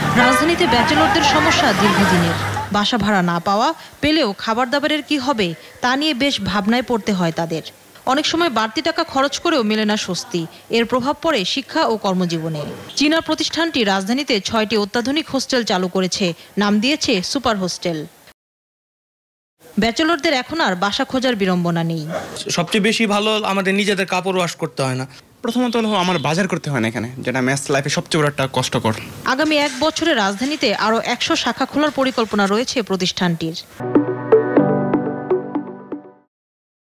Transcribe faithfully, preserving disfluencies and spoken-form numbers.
রাজধানীতে ব্যাচেলরদের সমস্যা দীর্ঘদিনের। বাসা ভাড়া না পাওয়া, পেলেও খাবার দাবারের কি হবে তা নিয়ে বেশ ভাবনায় পড়তে হয় তাদের। অনেক সময় বাড়তি টাকা খরচ করেও মেলে না স্বস্তি। এর প্রভাব পড়ে শিক্ষা ও কর্মজীবনে। চীনা প্রতিষ্ঠানটি রাজধানীতে ছয়টি অত্যাধুনিক হোস্টেল চালু করেছে, নাম দিয়েছে সুপার হোস্টেল। ব্যাচেলরদের এখন আর বাসা খোঁজার বিড়ম্বনা নেই। সবচেয়ে বেশি ভালো আমাদের নিজেদের কাপড় ওয়াশ করতে হয় না। প্রথমত হলো আমার বাজার করতে হয় না এখানে, যেটা ম্যাথ লাইফে সবচেয়ে বড় একটা কষ্টকর। আগামী এক বছরে রাজধানীতে আরও একশো শাখা খোলার পরিকল্পনা রয়েছে প্রতিষ্ঠানটির।